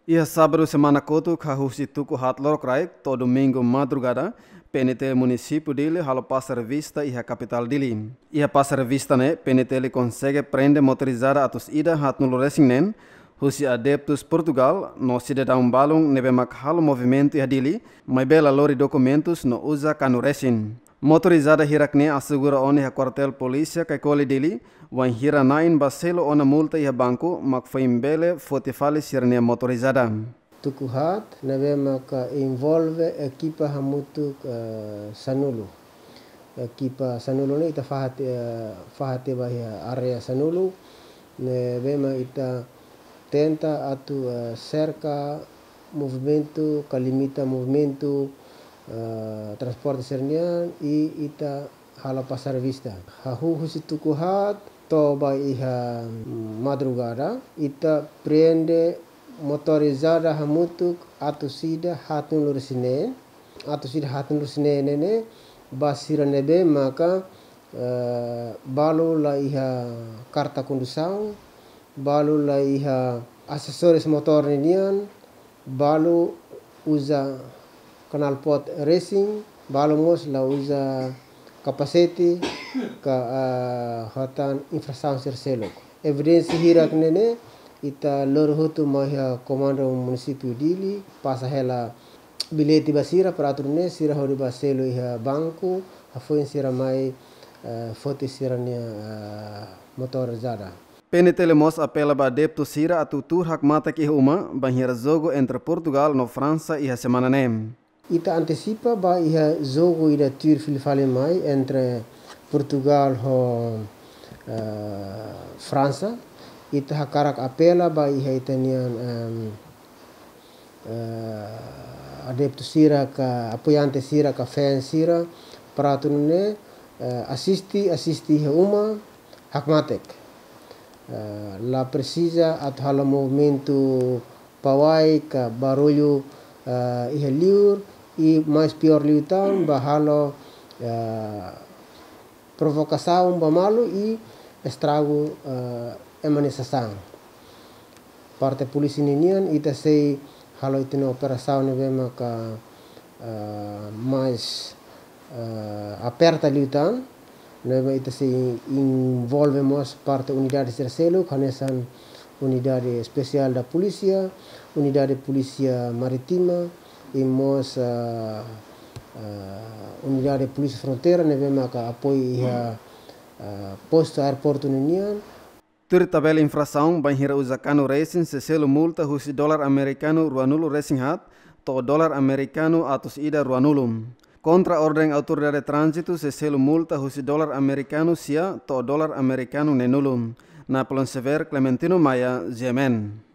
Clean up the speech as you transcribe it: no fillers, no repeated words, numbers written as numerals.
Ia sábado semana koto kahusi tuku hatlorok raik to domingo madrugada PNT município dele halo passa revista e a capital dele. Ia passa revista né PNT ele consegue prender motorizada atos ida hat no resinen husi adeptos Portugal no cidadão balong nebe mak halo movimento ia dele mas bela lori documentos no usa cano resin. Motorizada hirakne assegura oni a quartel polícia que cole dele wan hira nain baselo ona multa ia banco mak foi imbele fotifale sirne motorizada. Tuku hat nebe maka envolve equipa hamutu Sanulu. Equipa Sanulu ni ita fahate bahia area Sanulu nebe ma ita tenta atu cerca movimento kalimita movimento transporte sernian e ita hala passar vista. Hahu husi tuku hat to ba iha madrugada ita prende motorizada hamutuk atu sida hatun lursine nene basira nebe maka balu la iha karta condução balu la iha acessórios motor nian balu usa canal pot racing balu mos la usa capacete ka hatan infrasound serselok evidência hirak nene ita lorhutu mahia comando município dili passa hela bilhete basira para turne sira hori baselo iha banco foi sira mai foto sirania motorizada. PNT Lemos apela ba adepto sira atu tur hak mata ki uma banhira jogo entre Portugal no França e a semana nem. Ita antecipa ba iha jogo ida tur filfale mai entre Portugal e França. Ita hakarak apela ba iha itanian adepto sira ka apoiante sira ka fan sira para tunne assisti uma hakmatek la precisa at hala movimento pawai ka barulho iha liur e mais pior liutan ba halo provocação ba malu e estrago emanisação. Parte polícia ninian ita sei halo itina operação nebe maka mais aperta liutan nebe ita sei envolvemos parte unidade terceiro kanesan unidade especial da polícia, unidade polícia maritima e mos unidade polícia fronteira nebe maka apoio posto aeroporto ninian. Tur tabela infração banhira usa cano racing se selo multa husi dolar americano ruanulo racing hat to dolar americano atus ida ruanulum. Contra ordem autoridade de trânsito se selo multa husi dolar americano sia to dolar americano nenulum. Na Plon Sever Clementino Maia, Jemen.